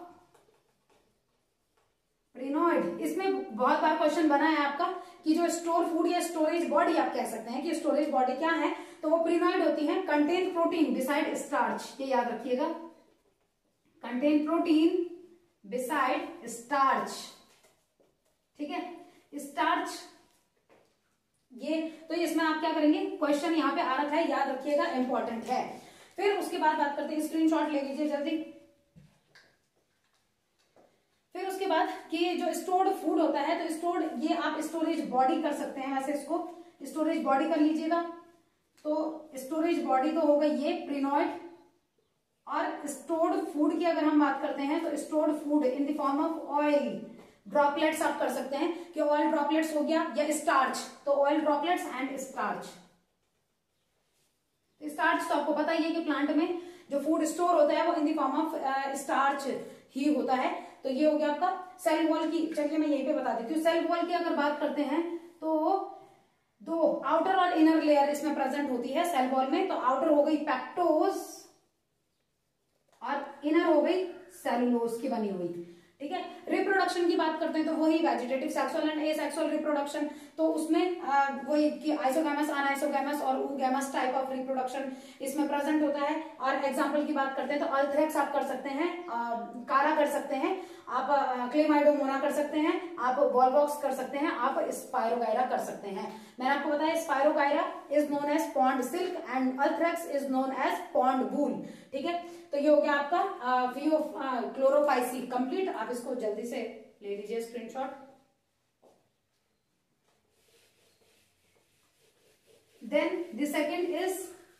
Speaker 1: प्रीनोइड, इसमें बहुत बार क्वेश्चन बना है आपका कि जो स्टोर फूड या स्टोरेज बॉडी आप कह सकते हैं कि स्टोरेज बॉडी क्या है, तो वो प्रीनोइड होती है, कंटेन प्रोटीन बिसाइड स्टार्च, ये याद रखिएगा, कंटेन प्रोटीन बिसाइड स्टार्च, ठीक है, स्टार्च ये, तो इसमें आप क्या करेंगे, क्वेश्चन यहाँ पे आ रखा है, याद रखिएगा, इंपॉर्टेंट है। फिर उसके बाद बात करते हैं, स्क्रीनशॉट ले लीजिए जल्दी। फिर उसके बाद कि जो स्टोर्ड फूड होता है, तो स्टोर्ड ये आप स्टोरेज बॉडी कर सकते हैं, वैसे इसको स्टोरेज बॉडी कर लीजिएगा। तो स्टोरेज बॉडी तो होगा ये प्रीनोइड, और स्टोर्ड फूड की अगर हम बात करते हैं तो stored food in the form of oil droplets आप कर सकते हैं कि ऑयल ड्रॉपलेट्स हो गया या स्टार्च, तो oil droplets and starch. Starch तो आपको पता ही है कि प्लांट में जो फूड स्टोर होता है वो in the form of starch ही होता है। तो ये हो गया आपका सेल वॉल की, चलिए मैं यहीं पे बता देती हूँ। सेल वॉल की अगर बात करते हैं तो दो आउटर और इनर लेयर इसमें प्रेजेंट होती है सेल वॉल में। तो आउटर हो गई पैक्टोज और इनर हो गई सेलुलोज की बनी हुई, ठीक है। रिप्रोडक्शन की बात करते हैं तो वही vegetative sexual and asexual reproduction, तो उसमें वही कि आइसोगैमस, अनआइसोगैमस और oogamous टाइप ऑफ रिप्रोडक्शन इसमें प्रेजेंट होता है। और एग्जांपल की बात करते हैं तो अल्थ्रेक्स आप कर सकते हैं, आ, कारा कर सकते हैं आप, क्लेमाइडोमोना कर सकते हैं आप, वॉलबॉक्स कर सकते हैं आप, स्पाइरोगायरा कर सकते हैं। मैंने आपको बताया spirogyra is known as pond silk and ulothrix is known as pond wool, ठीक है। तो ये हो गया आपका फियो क्लोरोफाइसी कंप्लीट। आप इसको जल्दी से ले लीजिए screenshot. Then the second is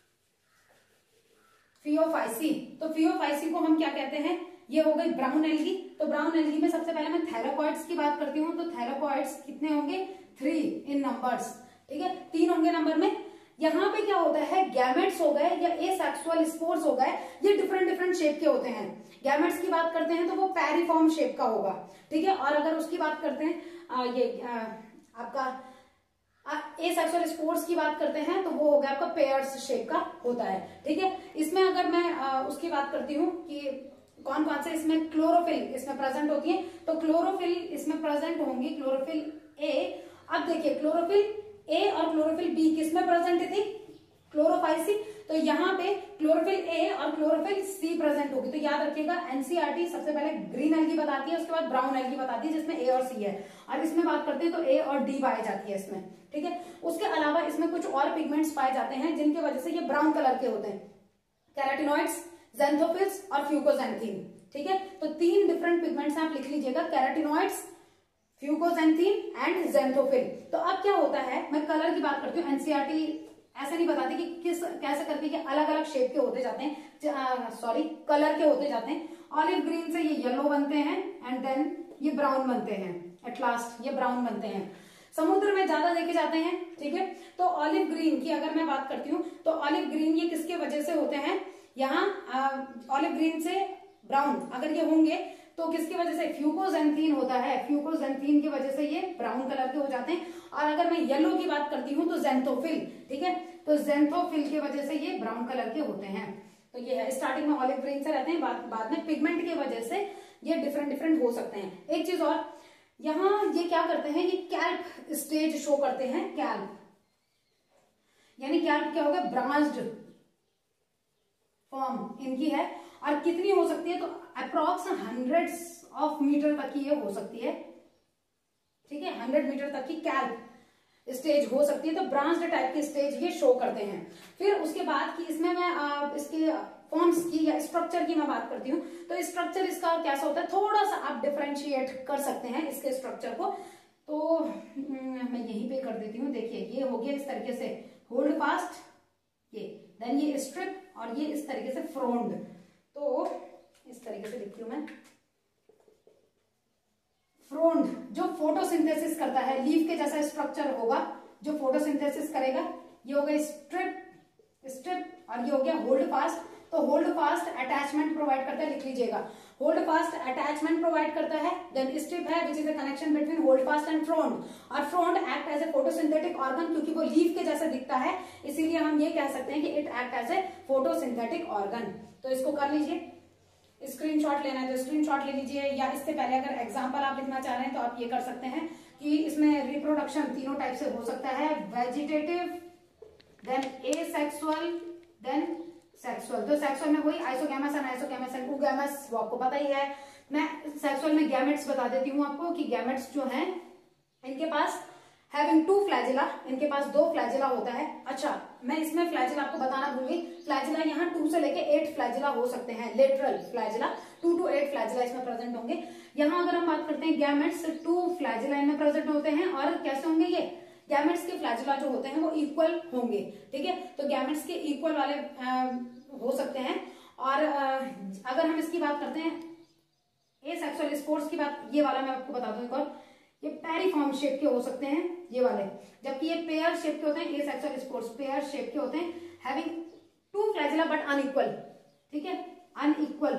Speaker 1: phaeophyceae. तो फियोफाइसी को हम क्या कहते हैं, ये हो गई ब्राउन एल्गी। तो ब्राउन एल्गी में सबसे पहले मैं थैलोकॉइड्स की बात करती हूँ, तो थैलोकॉइड्स कितने होंगे, थ्री इन नंबर्स, ठीक है, तीन होंगे नंबर में। यहाँ पे क्या होता है, गैमेट्स हो गए या एसेक्सुअल स्पोर्स हो गए, ये डिफरेंट डिफरेंट शेप के होते हैं। गैमेट्स की बात करते हैं तो वो पैरीफॉर्म शेप का होगा, ठीक है। और अगर उसकी बात करते हैं आ, ये आ, आपका एसेक्सुअल स्पोर्स की बात करते हैं तो वो हो गया आपका पेयर्स शेप का होता है, ठीक है। इसमें अगर मैं आ, उसकी बात करती हूँ कि कौन कौन से इसमें क्लोरोफिल इसमें प्रेजेंट होती है, तो क्लोरोफिल इसमें प्रेजेंट होंगी, क्लोरोफिल ए। अब देखिए क्लोरोफिल ए और क्लोरोफिल बी किसमें प्रेजेंट थी, क्लोरोफाइसी, तो यहाँ पे क्लोरोफिल ए और क्लोरोफिल सी प्रेजेंट होगी। तो याद रखिएगा एनसीईआरटी सबसे पहले ग्रीन एल्गी बताती है, उसके बाद ब्राउन एल्गी बताती है जिसमें ए और सी है, और इसमें बात करते हैं तो ए और डी पाई जाती है इसमें, ठीक है। उसके अलावा इसमें कुछ और पिगमेंट्स पाए जाते हैं जिनकी वजह से ये ब्राउन कलर के होते हैं, कैराटिनॉइड्स, ज़ैंथोफिल्स और फ्यूकोजैंथीन, ठीक है। तो तीन डिफरेंट पिगमेंट्स आप लिख लीजिएगा, कैराटिनॉइड्स, फ्यूकोजैंथीन एंड ज़ैंथोफिल। तो अब क्या होता है, मैं कलर की बात करती हूँ, एनसीईआरटी ऐसा नहीं बताती कि किस कैसे करके ये अलग अलग शेप के होते जाते हैं, सॉरी कलर के होते जाते हैं। ऑलिव ग्रीन से ये येलो बनते हैं एंड देन ये ब्राउन बनते हैं, एट लास्ट ये ब्राउन बनते हैं, समुद्र में ज्यादा देखे जाते हैं, ठीक है। तो ऑलिव ग्रीन की अगर मैं बात करती हूँ तो ऑलिव ग्रीन ये किसके वजह से होते हैं, यहाँ ऑलिव ग्रीन से ब्राउन अगर ये होंगे तो किसकी वजह से, फ्यूकोजैंथीन होता है, फ्यूकोजैंथीन की वजह से ये ब्राउन कलर के हो जाते हैं। और अगर मैं येलो की बात करती हूँ तो ज़ैंथोफिल, ठीक है, तो ज़ैंथोफिल की वजह से ये ब्राउन कलर के होते हैं। तो ये है, स्टार्टिंग में ऑलिव ग्रीन से रहते हैं, बाद बाद में पिगमेंट की वजह से ये डिफरेंट डिफरेंट हो सकते हैं। एक चीज और, यहाँ ये क्या करते हैं, ये कैल्प स्टेज शो करते हैं, कैल्प यानी कैल्प क्या होगा, ब्रांच्ड फॉर्म इनकी है, और कितनी हो सकती है, तो अप्रॉक्स हंड्रेड्स ऑफ मीटर तक की ये हो सकती है, ठीक है, हंड्रेड मीटर तक की कैल्प स्टेज हो सकती है। तो ब्रांच्ड टाइप की स्टेज ये शो करते हैं। फिर उसके बाद की इसमें मैं आ, इसके फॉर्म्स की या स्ट्रक्चर की मैं बात करती हूँ, तो स्ट्रक्चर इसका कैसा होता है, थोड़ा सा आप डिफरेंशिएट कर सकते हैं इसके स्ट्रक्चर को। तो मैं यहीं पे कर देती हूँ, देखिए ये हो गया इस तरीके से होल्ड फास्ट, ये देन ये स्ट्रिप, और ये इस तरीके से फ्रोंड। तो इस तरीके से लिखती हूँ मैं, फ्रोंड जो फोटोसिंथेसिस करता है, लीफ के जैसा स्ट्रक्चर होगा जो फोटोसिंथेसिस करेगा, ये हो गया स्ट्रिप स्ट्रिप और ये हो गया होल्ड फास्ट। तो होल्ड फास्ट अटैचमेंट प्रोवाइड करता है, लिख लीजिएगा, होल्ड फास्ट अटैचमेंट प्रोवाइड करता है, देन स्ट्रिप है which is a connection between holdfast and frond, और frond act as a photosynthetic organ, क्योंकि वो लीफ के जैसा दिखता है इसीलिए हम ये कह सकते हैं कि it act as a photosynthetic organ. तो इसको कर लीजिए, स्क्रीनशॉट लेना है तो स्क्रीनशॉट ले लीजिए, या इससे पहले अगर एग्जांपल आप लिखना चाह रहे हैं तो आप ये कर सकते हैं कि इसमें रिप्रोडक्शन तीनों टाइप से हो सकता है, vegetative, then asexual, then sexual. तो सेक्सुअल में वही isogamous and isogamous and oogamous, वो आपको पता ही है। मैं सेक्सुअल में गैमेट्स बता देती हूँ आपको कि गैमेट्स जो हैं इनके पास हैविंग टू फ्लैजिला, इनके पास दो फ्लैजिला होता है। अच्छा, मैं इसमें फ्लैजिला आपको बताना भूल गई, फ्लैजिला यहाँ टू से लेके एट फ्लैजिला हो सकते हैं, lateral flagella, two to eight flagella इसमें प्रेजेंट होंगे। यहाँ अगर हम बात करते हैं गैमेट्स, टू फ्लैजिला इनमें प्रेजेंट होते हैं, और कैसे होंगे ये गैमेट्स के फ्लैजिला जो होते हैं वो इक्वल होंगे, ठीक है। तो गैमेट्स के इक्वल वाले आ, हो सकते हैं। और आ, अगर हम इसकी बात करते हैं एसेक्सुअल स्पोर्स की बात, ये वाला मैं आपको बता दूं एक और, ये पैरीफॉर्म शेप के हो सकते हैं ये वाले, जबकि ये पेयर शेप के होते हैं, एसेक्सुअल स्पोर्स पेयर शेप के होते हैं, having two flagella but unequal, ठीक है, अनइक्वल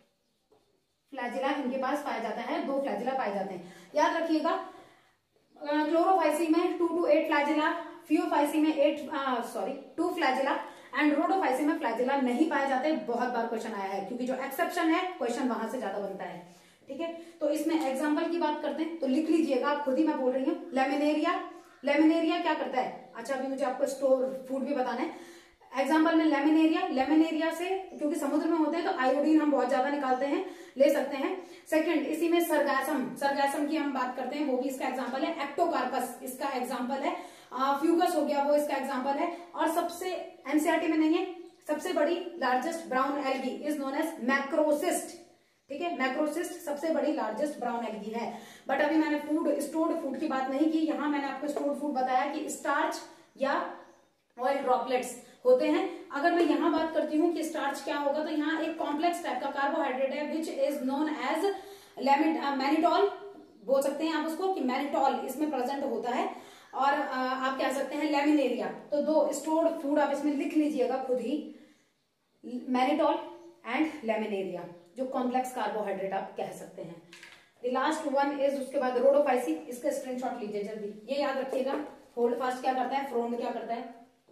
Speaker 1: फ्लैजिला इनके पास पाया जाता है, दो फ्लैजिला पाए जाते हैं। याद रखिएगा, क्लोरोफाइसी में two to eight flagella, phaeophyceae में eight sorry two flagella, and rhodophyceae में फ्लैजिला नहीं पाए जाते। बहुत बार क्वेश्चन आया है, क्योंकि जो एक्सेप्शन है क्वेश्चन वहां से ज्यादा बनता है, ठीक है। तो इसमें एग्जांपल की बात करते हैं तो लिख लीजिएगा, आप खुद ही मैं बोल रही हूँ, लेमिनेरिया, लेमिनेरिया क्या करता है, अच्छा अभी मुझे आपको स्टोर फूड भी बताना है। एग्जाम्पल में लेमिनेरिया, लेमिनेरिया से क्योंकि समुद्र में होते हैं तो आयोडीन हम बहुत ज्यादा निकालते हैं, ले सकते हैं। सेकंड, इसी में सरगासम, सरगासम की हम बात करते हैं, वो भी इसका एग्जाम्पल है। एक्टोकार्पस इसका एग्जाम्पल है, फ्यूगस हो गया वो इसका एग्जाम्पल है। और सबसे एनसीईआरटी में नहीं है, सबसे बड़ी largest brown algae is known as macrocystis, ठीक है, मैक्रोसिस्ट सबसे बड़ी लार्जेस्ट ब्राउन एल्गी है। बट अभी मैंने फूड स्टोर्ड फूड की बात नहीं की, यहाँ मैंने आपको स्टोर्ड फूड बताया कि स्टार्च या ऑयल ड्रॉपलेट्स होते हैं। अगर मैं यहाँ बात करती हूँ कि स्टार्च क्या होगा, तो यहाँ एक कॉम्प्लेक्स टाइप का कार्बोहाइड्रेट है which is known as mannitol, बोल सकते हैं आप उसको कि मैनिटॉल इसमें प्रेजेंट होता है। और आ, आप कह सकते हैं लेमिनेरिया। तो दो स्टोर्ड फूड आप इसमें लिख लीजिएगा खुद ही, मैनिटोल एंड लेमिनेरिया, जो कॉम्प्लेक्स कार्बोहाइड्रेट आप कह सकते हैं। द लास्ट वन इज, उसके बाद रोडोफाइसी, इसका स्क्रीनशॉट लीजिए जल्दी, ये याद रखिएगा। होल्ड फास्ट क्या करता है, फ्रोंड क्या करता है,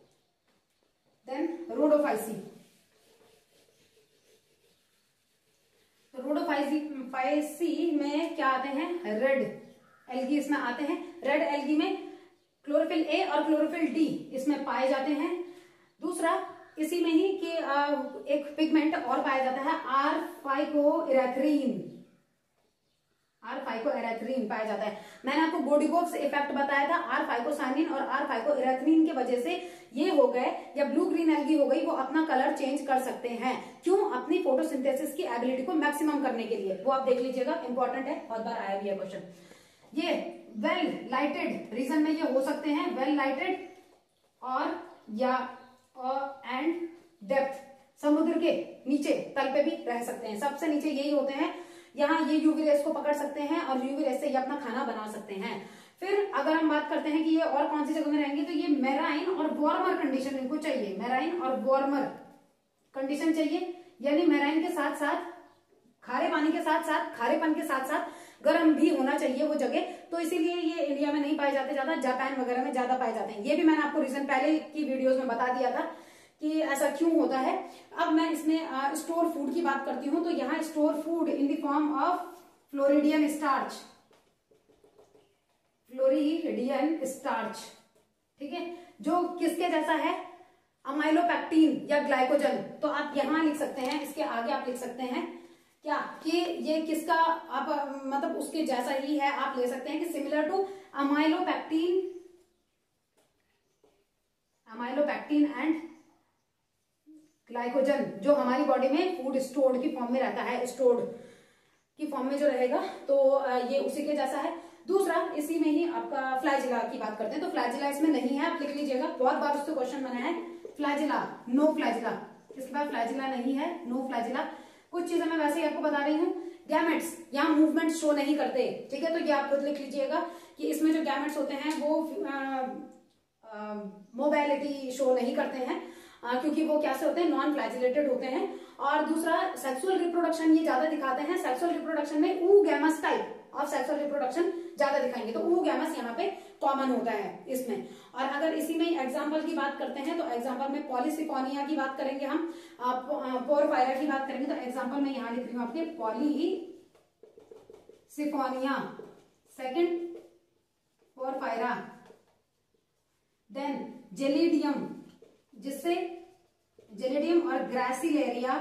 Speaker 1: देन रोडोफाइसी। तो रोडोफाइसी फाइसी में क्या आते हैं, रेड एल्गी इसमें आते हैं। रेड एल्गी में क्लोरोफिल ए और क्लोरोफिल डी इसमें पाए जाते हैं। दूसरा इसी में ही कि एक पिगमेंट और पाया जाता है, आर फाइकोइरेथ्रीन, आर फाइकोइरेथ्रीन पाया जाता है। मैंने आपको गोडिगोव्स इफेक्ट बताया था, आर फाइकोसाइनिन और आर फाइकोइरेथ्रीन की वजह से ये हो गए, या ब्लू ग्रीन एल्गी हो गई, वो अपना कलर चेंज कर सकते हैं। क्यों, अपनी फोटोसिंथेसिस की एबिलिटी को मैक्सिमम करने के लिए। वो आप देख लीजिएगा, इंपॉर्टेंट है, बहुत बार आया भी है क्वेश्चन। ये वेल लाइटेड रीजन में ये हो सकते हैं, वेल लाइटेड और या एंड डेप्थ, समुद्र के नीचे तल पे भी रह सकते हैं, सबसे नीचे यही होते हैं। यहाँ ये यूवी रेस को पकड़ सकते हैं और यूवी रेस से ये अपना खाना बना सकते हैं। फिर अगर हम बात करते हैं कि ये और कौन सी जगह में रहेंगे, तो ये मेराइन और वार्मर कंडीशन इनको चाहिए, मेराइन और वार्मर कंडीशन चाहिए, यानी मेराइन के साथ साथ खारे पानी के साथ साथ खारेपन के साथ साथ गर्म भी होना चाहिए वो जगह। तो इसीलिए ये इंडिया में नहीं पाए जाते ज्यादा, जापान वगैरह में ज्यादा पाए जाते हैं। ये भी मैंने आपको रीजन पहले की वीडियोस में बता दिया था कि ऐसा क्यों होता है। अब मैं इसमें स्टोर फूड की बात करती हूं, तो यहाँ store food in the form of floridean starch, floridean starch, ठीक है, जो किसके जैसा है, अमाइलोपेक्टिन या ग्लाइकोजन। तो आप यहां लिख सकते हैं, इसके आगे आप लिख सकते हैं क्या कि ये किसका, आप मतलब उसके जैसा ही है, आप ले सकते हैं कि similar to amylopectin, amylopectin and glycogen, जो हमारी बॉडी में फूड स्टोर्ड की फॉर्म में रहता है, स्टोर्ड की फॉर्म में जो रहेगा, तो ये उसी के जैसा है। दूसरा इसी में ही आपका फ्लैजिला की बात करते हैं, तो फ्लैजिला इसमें नहीं है, आप लिख लीजिएगा, बहुत बार उससे क्वेश्चन बना है। फ्लैजिला, नो फ्लैजिला, इसके बाद फ्लैजिला नहीं है, नो फ्लैजिला। कुछ चीजें मैं वैसे ही आपको बता रही हूँ। गैमेट्स यहाँ मूवमेंट शो नहीं करते, ठीक है, तो ये आप खुद लिख लीजिएगा कि इसमें जो गैमेट्स होते हैं वो मोबिलिटी शो नहीं करते हैं, आ, क्योंकि वो क्या से होते हैं, नॉन फ्लैजिलेटेड होते हैं। और दूसरा सेक्सुअल रिप्रोडक्शन ये ज्यादा दिखाते हैं, सेक्सुअल रिप्रोडक्शन में oogamous type of sexual reproduction ज्यादा दिखाएंगे, तो ऊ गैमस यहाँ पे कॉमन होता है इसमें। और अगर इसी में एग्जांपल की बात करते हैं, तो एग्जांपल में पॉलीसिफोनिया की बात करेंगे हम, पोरफायरा की बात करेंगे, तो एग्जांपल में यहाँ लिख रही हूँ आपके polysiphonia, second porphyra, then gelidium, जिससे जेलिडियम और ग्रासिलेरिया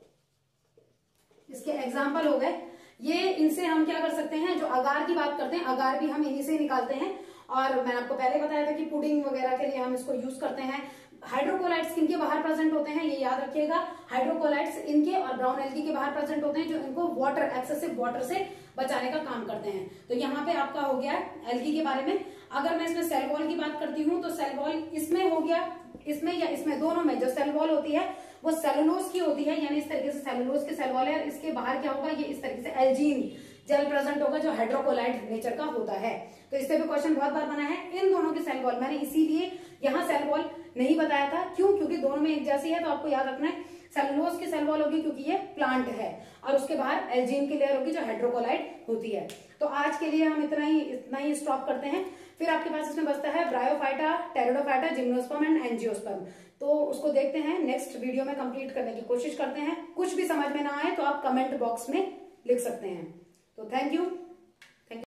Speaker 1: इसके एग्जाम्पल हो गए। ये इनसे हम क्या कर सकते हैं, जो अगार की बात करते हैं, अगार भी हम इन्हीं से निकालते हैं। और मैंने आपको पहले बताया था कि पुडिंग वगैरह के लिए हम इसको यूज करते हैं। हाइड्रोकोलाइट्स किनके बाहर प्रेजेंट होते हैं, ये याद रखिएगा, हाइड्रोकोलाइट्स इनके और ब्राउन एल्गी के बाहर प्रेजेंट होते हैं, जो इनको वाटर, एक्सेसिव वाटर से बचाने का काम करते हैं। तो यहाँ पे आपका हो गया एल्गी के बारे में। अगर मैं इसमें सेल वॉल की बात करती हूँ, तो सेल वॉल इसमें हो गया, इसमें या इसमें, दोनों में जो सेल वॉल होती है वो सेलुलोज की होती है, यानी इस तरीके से सेलुलोज के सेल वॉल है। इसके बाहर क्या होगा, ये इस तरीके से एल्जीन जेल प्रेजेंट होगा, जो हाइड्रोकोलाइट नेचर का होता है। तो इससे भी क्वेश्चन बहुत बार बना है। इन दोनों के सेल वॉल, मैंने इसीलिए यहाँ सेल वॉल नहीं बताया था, क्यों, क्योंकि दोनों में एक जैसी है। तो आपको याद रखना है सेलुलोज की सेल वॉल होगी क्योंकि ये प्लांट है, और उसके बाहर एल्जीन की लेयर होगी जो हाइड्रोकोलाइट होती है। तो आज के लिए हम इतना ही इतना ही स्टॉप करते हैं। फिर आपके पास इसमें बचता है bryophyta, pteridophyta, gymnosperm and angiosperm. तो उसको देखते हैं, नेक्स्ट वीडियो में कंप्लीट करने की कोशिश करते हैं। कुछ भी समझ में ना आए तो आप कमेंट बॉक्स में लिख सकते हैं। तो थैंक यू।